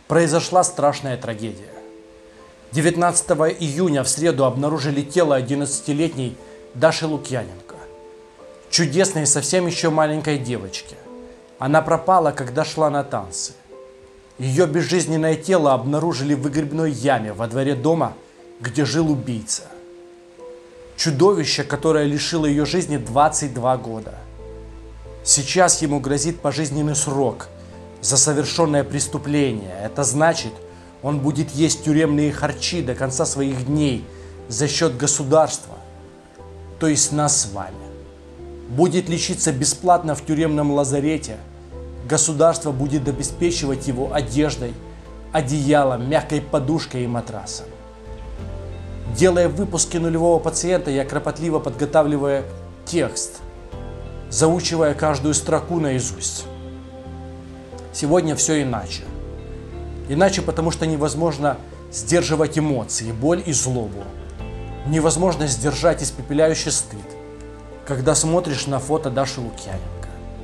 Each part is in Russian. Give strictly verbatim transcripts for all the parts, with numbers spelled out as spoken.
Произошла страшная трагедия. девятнадцатого июня в среду обнаружили тело одиннадцатилетней Даши Лукьяненко, чудесной, совсем еще маленькой девочки. Она пропала, когда шла на танцы. Ее безжизненное тело обнаружили в выгребной яме во дворе дома, где жил убийца. Чудовище, которое лишило ее жизни двадцать два года. Сейчас ему грозит пожизненный срок за совершенное преступление. Это значит, он будет есть тюремные харчи до конца своих дней за счет государства, то есть нас с вами. Будет лечиться бесплатно в тюремном лазарете. Государство будет обеспечивать его одеждой, одеялом, мягкой подушкой и матрасом. Делая выпуски нулевого пациента, я кропотливо подготавливая текст, заучивая каждую строку наизусть. Сегодня все иначе. Иначе, потому что невозможно сдерживать эмоции, боль и злобу. Невозможно сдержать испепеляющий стыд, когда смотришь на фото Даши Лукьяненко.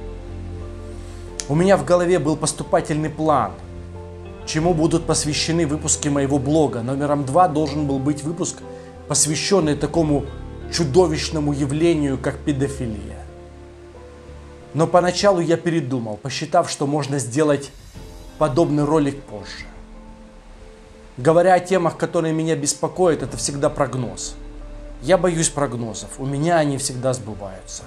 У меня в голове был поступательный план, чему будут посвящены выпуски моего блога. Номером два должен был быть выпуск, посвященный такому чудовищному явлению, как педофилия. Но поначалу я передумал, посчитав, что можно сделать подобный ролик позже. Говоря о темах, которые меня беспокоят, это всегда прогноз. Я боюсь прогнозов, у меня они всегда сбываются.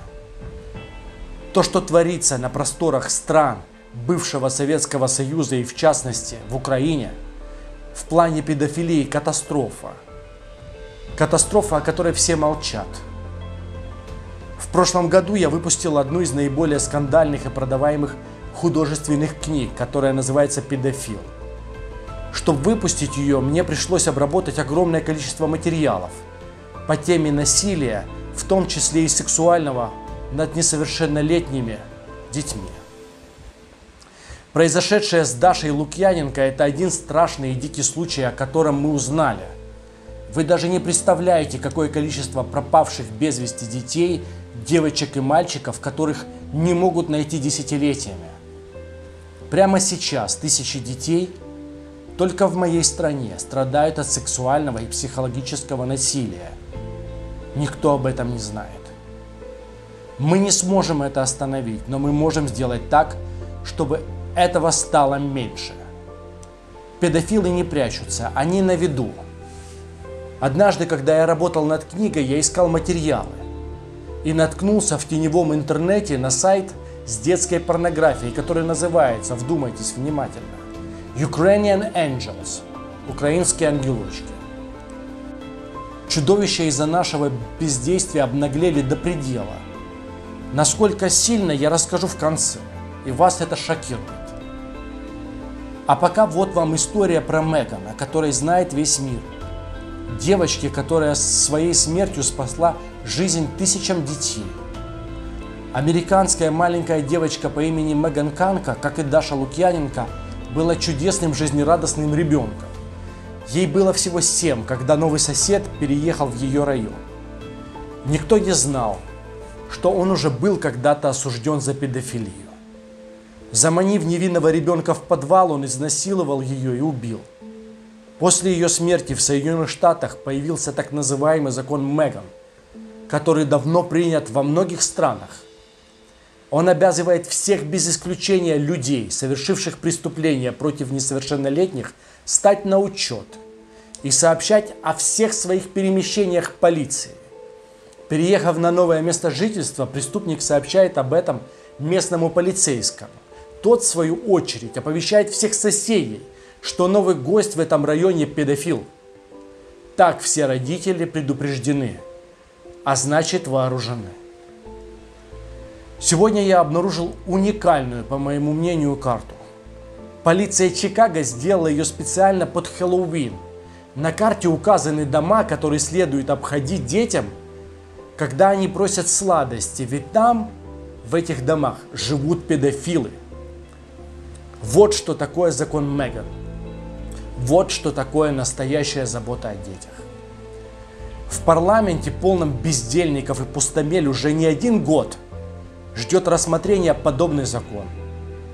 То, что творится на просторах стран бывшего Советского Союза и в частности в Украине, в плане педофилии катастрофа. Катастрофа, о которой все молчат. В прошлом году я выпустил одну из наиболее скандальных и продаваемых художественных книг, которая называется «Педофил». Чтобы выпустить ее, мне пришлось обработать огромное количество материалов по теме насилия, в том числе и сексуального, над несовершеннолетними детьми. Произошедшее с Дашей Лукьяненко – это один страшный и дикий случай, о котором мы узнали. Вы даже не представляете, какое количество пропавших без вести детей, девочек и мальчиков, которых не могут найти десятилетиями. Прямо сейчас тысячи детей только в моей стране страдают от сексуального и психологического насилия. Никто об этом не знает. Мы не сможем это остановить, но мы можем сделать так, чтобы этого стало меньше. Педофилы не прячутся, они на виду. Однажды, когда я работал над книгой, я искал материалы и наткнулся в теневом интернете на сайт с детской порнографией, который называется, вдумайтесь внимательно, Ukrainian Angels, украинские ангелочки. Чудовища из-за нашего бездействия обнаглели до предела. Насколько сильно, я расскажу в конце, и вас это шокирует. А пока вот вам история про Меган, о которой знает весь мир. Девочки, которая своей смертью спасла жизнь тысячам детей. Американская маленькая девочка по имени Меган Канка, как и Даша Лукьяненко, была чудесным жизнерадостным ребенком. Ей было всего семь, когда новый сосед переехал в ее район. Никто не знал, что он уже был когда-то осужден за педофилию. Заманив невинного ребенка в подвал, он изнасиловал ее и убил. После ее смерти в Соединенных Штатах появился так называемый закон Меган, который давно принят во многих странах. Он обязывает всех без исключения людей, совершивших преступления против несовершеннолетних, стать на учет и сообщать о всех своих перемещениях полиции. Переехав на новое место жительства, преступник сообщает об этом местному полицейскому. Тот, в свою очередь, оповещает всех соседей, что новый гость в этом районе педофил. Так все родители предупреждены, а значит вооружены. Сегодня я обнаружил уникальную, по моему мнению, карту. Полиция Чикаго сделала ее специально под Хэллоуин. На карте указаны дома, которые следует обходить детям, когда они просят сладости, ведь там, в этих домах, живут педофилы. Вот что такое закон Меган. Вот что такое настоящая забота о детях. В парламенте, полном бездельников и пустомель, уже не один год ждет рассмотрения подобный закон.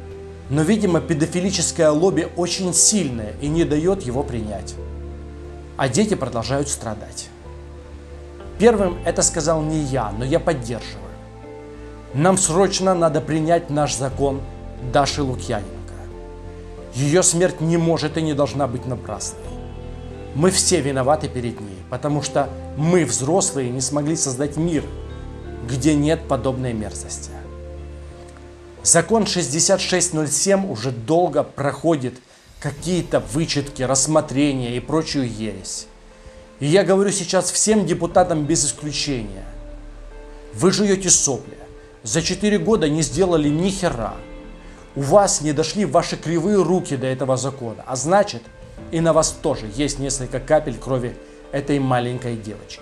Но, видимо, педофилическое лобби очень сильное и не дает его принять. А дети продолжают страдать. Первым это сказал не я, но я поддерживаю. Нам срочно надо принять наш закон Даши Лукьяненко. Ее смерть не может и не должна быть напрасной. Мы все виноваты перед ней, потому что мы, взрослые, не смогли создать мир, где нет подобной мерзости. Закон шестьдесят шесть ноль семь уже долго проходит какие-то вычетки, рассмотрения и прочую ересь. И я говорю сейчас всем депутатам без исключения. Вы жуете сопли. За четыре года не сделали ни хера. У вас не дошли ваши кривые руки до этого закона. А значит, и на вас тоже есть несколько капель крови этой маленькой девочки.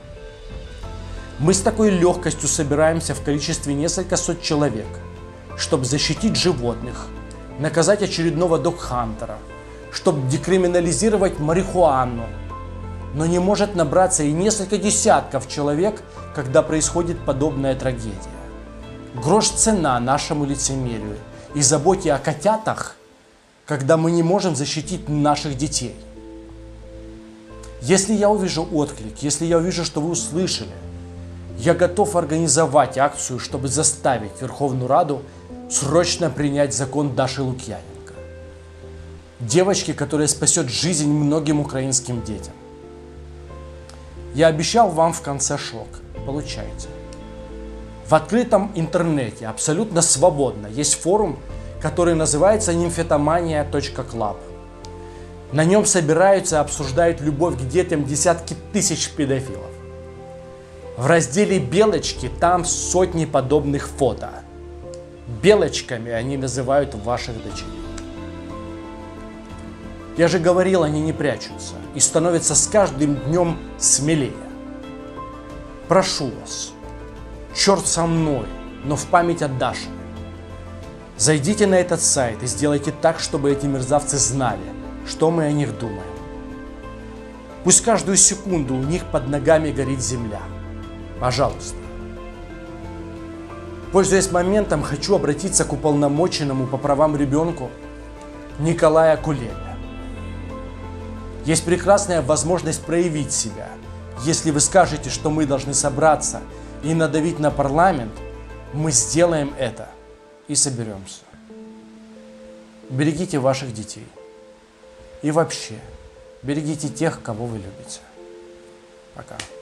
Мы с такой легкостью собираемся в количестве несколько сот человек, чтобы защитить животных, наказать очередного догхантера, чтобы декриминализировать марихуану. Но не может набраться и несколько десятков человек, когда происходит подобная трагедия. Грош цена нашему лицемерию и заботе о котятах, когда мы не можем защитить наших детей. Если я увижу отклик, если я увижу, что вы услышали, я готов организовать акцию, чтобы заставить Верховную Раду срочно принять закон Даши Лукьяненко. Девочки, которая спасет жизнь многим украинским детям. Я обещал вам в конце шок. Получайте. В открытом интернете абсолютно свободно есть форум, который называется нимфетомания точка клаб. На нем собираются и обсуждают любовь к детям десятки тысяч педофилов. В разделе «Белочки» там сотни подобных фото. Белочками они называют ваших дочерей. Я же говорил, они не прячутся и становятся с каждым днем смелее. Прошу вас, черт со мной, но в память о Даше. Зайдите на этот сайт и сделайте так, чтобы эти мерзавцы знали, что мы о них думаем. Пусть каждую секунду у них под ногами горит земля. Пожалуйста. Пользуясь моментом, хочу обратиться к уполномоченному по правам ребенку Николаю Кулебе. Есть прекрасная возможность проявить себя. Если вы скажете, что мы должны собраться и надавить на парламент, мы сделаем это и соберемся. Берегите ваших детей. И вообще, берегите тех, кого вы любите. Пока.